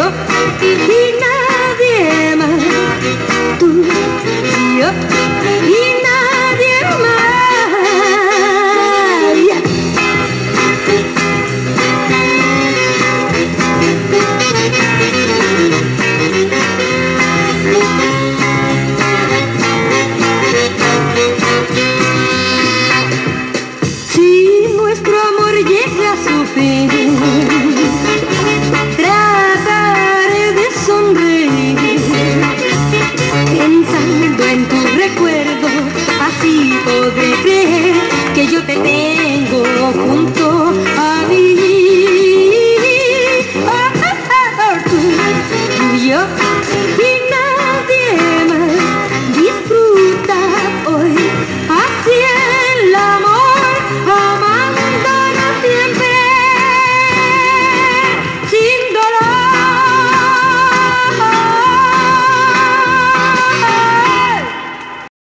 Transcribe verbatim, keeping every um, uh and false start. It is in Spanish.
yo y nadie más. Tú y yo y nadie más. Yeah. Si nuestro amor llega a su fin, trataré de sonreír, pensando en tu recuerdo, así podré creer que yo te tengo junto a mí. Oh, oh, oh, tú, tú y yo.